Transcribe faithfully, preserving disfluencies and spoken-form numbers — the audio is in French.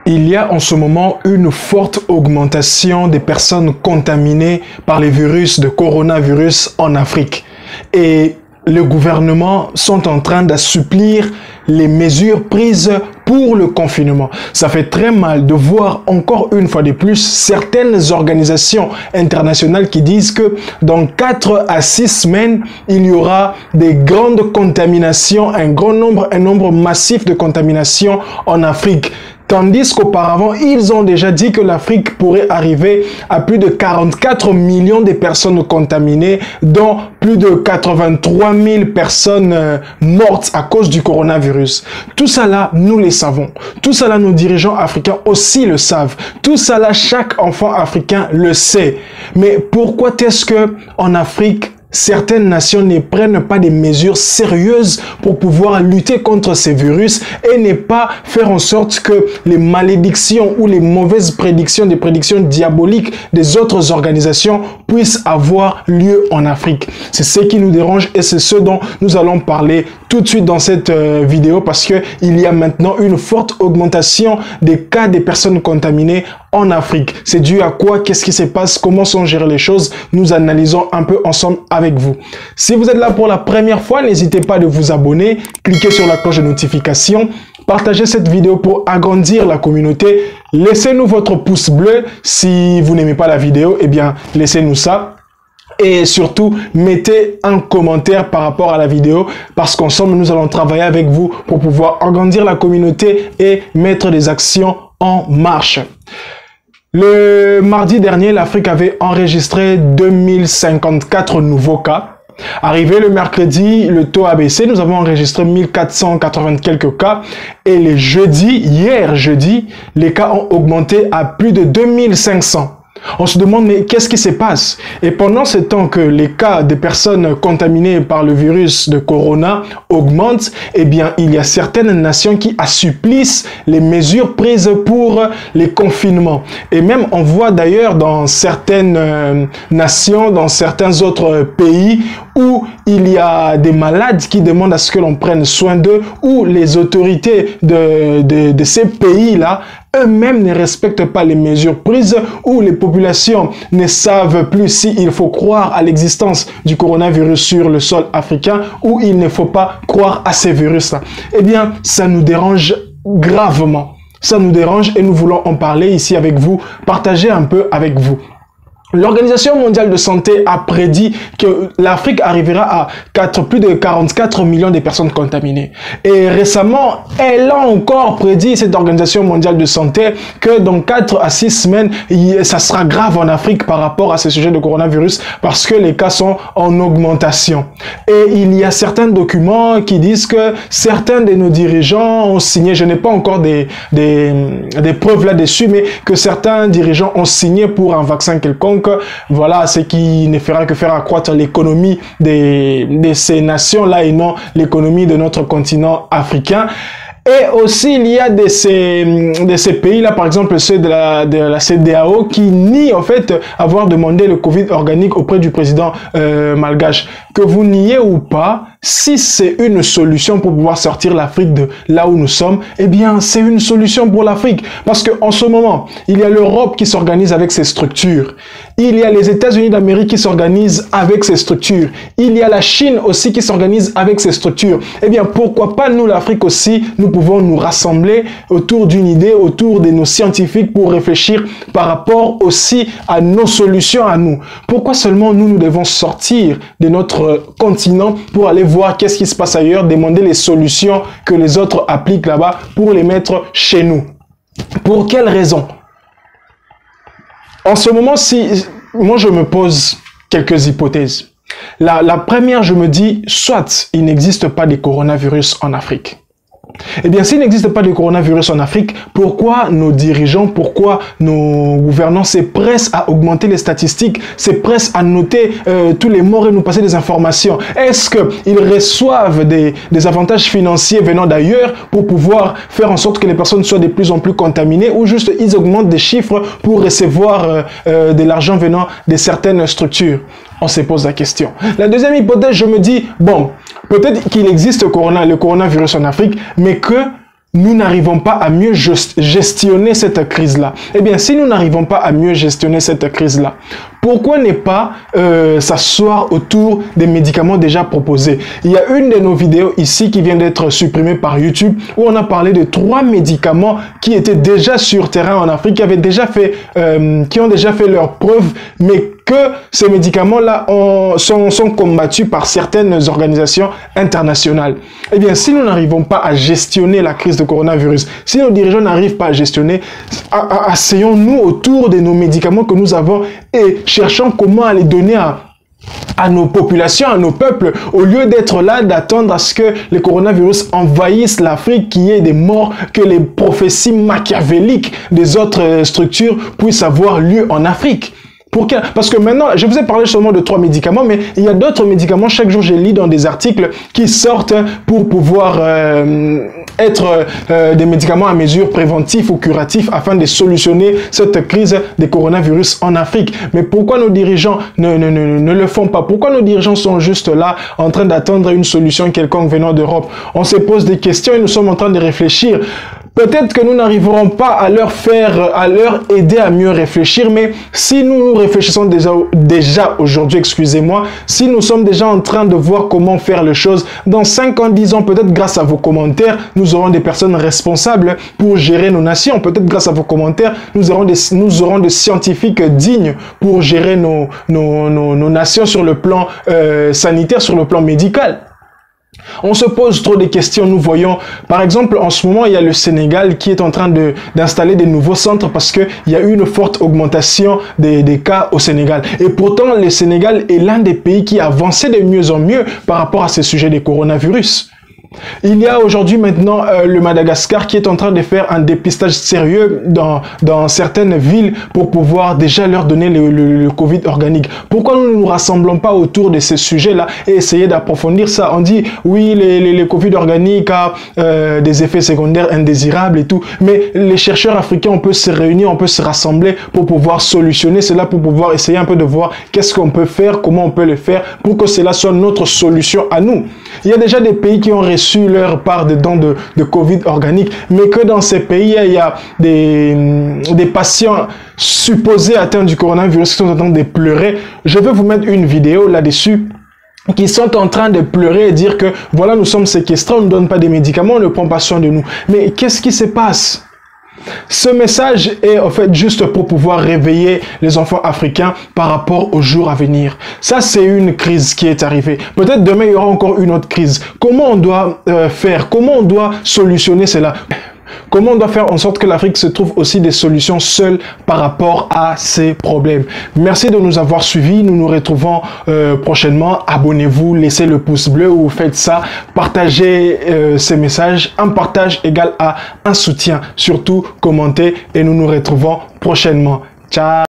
Il y a en ce moment une forte augmentation des personnes contaminées par les virus de coronavirus en Afrique. Et les gouvernements sont en train d'assouplir les mesures prises pour le confinement. Ça fait très mal de voir encore une fois de plus certaines organisations internationales qui disent que dans quatre à six semaines, il y aura des grandes contaminations, un grand nombre, un nombre massif de contaminations en Afrique. Tandis qu'auparavant, ils ont déjà dit que l'Afrique pourrait arriver à plus de quarante-quatre millions de personnes contaminées, dont plus de quatre-vingt-trois mille personnes euh, mortes à cause du coronavirus. Tout ça là, nous le savons. Tout ça là, nos dirigeants africains aussi le savent. Tout ça là, chaque enfant africain le sait. Mais pourquoi est-ce que en Afrique, certaines nations ne prennent pas des mesures sérieuses pour pouvoir lutter contre ces virus et ne pas faire en sorte que les malédictions ou les mauvaises prédictions, des prédictions diaboliques des autres organisations puissent avoir lieu en Afrique? C'est ce qui nous dérange et c'est ce dont nous allons parler tout de suite dans cette euh, vidéo, parce que il y a maintenant une forte augmentation des cas des personnes contaminées en Afrique. C'est dû à quoi? Qu'est-ce qui se passe? Comment sont gérées les choses? Nous analysons un peu ensemble avec vous. Si vous êtes là pour la première fois, n'hésitez pas de vous abonner, cliquez sur la cloche de notification, partagez cette vidéo pour agrandir la communauté, laissez-nous votre pouce bleu. Si vous n'aimez pas la vidéo, eh bien laissez-nous ça. Et surtout, mettez un commentaire par rapport à la vidéo, parce qu'ensemble, nous allons travailler avec vous pour pouvoir agrandir la communauté et mettre des actions en marche. Le mardi dernier, l'Afrique avait enregistré deux mille cinquante-quatre nouveaux cas. Arrivé le mercredi, le taux a baissé. Nous avons enregistré mille quatre cent quatre-vingts quelques cas. Et le jeudi, hier jeudi, les cas ont augmenté à plus de deux mille cinq cents. On se demande, mais qu'est-ce qui se passe? Et pendant ce temps que les cas de personnes contaminées par le virus de corona augmentent, eh bien, il y a certaines nations qui assouplissent les mesures prises pour les confinements. Et même, on voit d'ailleurs dans certaines euh, nations, dans certains autres pays, où il y a des malades qui demandent à ce que l'on prenne soin d'eux, où les autorités de, de, de ces pays-là eux-mêmes ne respectent pas les mesures prises, où les populations ne savent plus s'il faut croire à l'existence du coronavirus sur le sol africain, ou il ne faut pas croire à ces virus-là. Eh bien, ça nous dérange gravement. Ça nous dérange et nous voulons en parler ici avec vous, partager un peu avec vous. L'Organisation mondiale de santé a prédit que l'Afrique arrivera à quatre, plus de quarante-quatre millions de personnes contaminées. Et récemment, elle a encore prédit, cette Organisation mondiale de santé, que dans quatre à six semaines, ça sera grave en Afrique par rapport à ce sujet de coronavirus, parce que les cas sont en augmentation. Et il y a certains documents qui disent que certains de nos dirigeants ont signé, je n'ai pas encore des, des, des preuves là-dessus, mais que certains dirigeants ont signé pour un vaccin quelconque. Voilà, ce qui ne fera que faire accroître l'économie de, de ces nations-là et non l'économie de notre continent africain. Et aussi, il y a de ces, de ces pays-là, par exemple ceux de la, de la C E D E A O, qui nient en fait avoir demandé le Covid organique auprès du président euh, malgache. Que vous niez ou pas, si c'est une solution pour pouvoir sortir l'Afrique de là où nous sommes, eh bien, c'est une solution pour l'Afrique. Parce qu'en ce moment, il y a l'Europe qui s'organise avec ses structures. Il y a les États-Unis d'Amérique qui s'organisent avec ses structures. Il y a la Chine aussi qui s'organise avec ses structures. Eh bien, pourquoi pas nous, l'Afrique aussi, nous pouvons nous rassembler autour d'une idée, autour de nos scientifiques pour réfléchir par rapport aussi à nos solutions à nous. Pourquoi seulement nous, nous devons sortir de notre continent pour aller voir qu'est-ce qui se passe ailleurs, demander les solutions que les autres appliquent là-bas pour les mettre chez nous? Pour quelles raisons? En ce moment, si moi je me pose quelques hypothèses. La, la première, je me dis, soit il n'existe pas de coronavirus en Afrique. Eh bien, s'il n'existe pas de coronavirus en Afrique, pourquoi nos dirigeants, pourquoi nos gouvernants se pressent à augmenter les statistiques, se pressent à noter euh, tous les morts et nous passer des informations? Est-ce qu'ils reçoivent des, des avantages financiers venant d'ailleurs pour pouvoir faire en sorte que les personnes soient de plus en plus contaminées, ou juste ils augmentent des chiffres pour recevoir euh, euh, de l'argent venant de certaines structures? On se pose la question. La deuxième hypothèse, je me dis, bon, peut-être qu'il existe corona, le coronavirus en Afrique, mais que nous n'arrivons pas à mieux gestionner cette crise-là? Eh bien, si nous n'arrivons pas à mieux gestionner cette crise-là, pourquoi ne pas euh, s'asseoir autour des médicaments déjà proposés? Il y a une de nos vidéos ici qui vient d'être supprimée par YouTube où on a parlé de trois médicaments qui étaient déjà sur terrain en Afrique, qui avaient déjà fait, euh, qui ont déjà fait leurs preuves, mais que ces médicaments-là sont, sont combattus par certaines organisations internationales. Eh bien, si nous n'arrivons pas à gestionner la crise de coronavirus, si nos dirigeants n'arrivent pas à gestionner, asseyons-nous autour de nos médicaments que nous avons et cherchons comment les donner à à nos populations, à nos peuples, au lieu d'être là, d'attendre à ce que le coronavirus envahisse l'Afrique, qu'il y ait des morts, que les prophéties machiavéliques des autres structures puissent avoir lieu en Afrique. Pourquoi? Parce que maintenant, je vous ai parlé seulement de trois médicaments, mais il y a d'autres médicaments. Chaque jour, je lis dans des articles qui sortent pour pouvoir euh, être euh, des médicaments à mesure préventive ou curative afin de solutionner cette crise des coronavirus en Afrique. Mais pourquoi nos dirigeants ne, ne, ne, ne le font pas? Pourquoi nos dirigeants sont juste là en train d'attendre une solution quelconque venant d'Europe? On se pose des questions et nous sommes en train de réfléchir. Peut-être que nous n'arriverons pas à leur faire, à leur aider à mieux réfléchir, mais si nous nous réfléchissons déjà, déjà aujourd'hui, excusez-moi, si nous sommes déjà en train de voir comment faire les choses, dans cinq ans, dix ans, peut-être grâce à vos commentaires, nous aurons des personnes responsables pour gérer nos nations. Peut-être grâce à vos commentaires, nous aurons des, nous aurons des scientifiques dignes pour gérer nos, nos, nos, nos nations sur le plan euh, sanitaire, sur le plan médical. On se pose trop de questions, nous voyons, par exemple, en ce moment, il y a le Sénégal qui est en train de d'installer des nouveaux centres parce qu'il y a eu une forte augmentation des, des cas au Sénégal. Et pourtant, le Sénégal est l'un des pays qui avançait de mieux en mieux par rapport à ce sujet des coronavirus. Il y a aujourd'hui maintenant euh, le Madagascar qui est en train de faire un dépistage sérieux dans, dans certaines villes pour pouvoir déjà leur donner le, le, le Covid organique. Pourquoi nous ne nous rassemblons pas autour de ces sujets-là et essayer d'approfondir ça? On dit, oui, les, les, les Covid organiques ont euh, des effets secondaires indésirables et tout, mais les chercheurs africains, on peut se réunir, on peut se rassembler pour pouvoir solutionner cela, pour pouvoir essayer un peu de voir qu'est-ce qu'on peut faire, comment on peut le faire pour que cela soit notre solution à nous. Il y a déjà des pays qui ont reçu leur part de dons de, de Covid organique, mais que dans ces pays, il y a des, des patients supposés atteints du coronavirus qui sont en train de pleurer. Je vais vous mettre une vidéo là-dessus qui sont en train de pleurer et dire que voilà, nous sommes séquestrés, on ne donne pas des médicaments, on ne prend pas soin de nous. Mais qu'est-ce qui se passe? Ce message est en fait juste pour pouvoir réveiller les enfants africains par rapport aux jours à venir. Ça, c'est une crise qui est arrivée. Peut-être demain, il y aura encore une autre crise. Comment on doit euh, faire? Comment on doit solutionner cela? Comment on doit faire en sorte que l'Afrique se trouve aussi des solutions seules par rapport à ces problèmes? Merci de nous avoir suivis. Nous nous retrouvons euh, prochainement. Abonnez-vous, laissez le pouce bleu ou faites ça. Partagez euh, ces messages. Un partage égale à un soutien. Surtout, commentez et nous nous retrouvons prochainement. Ciao!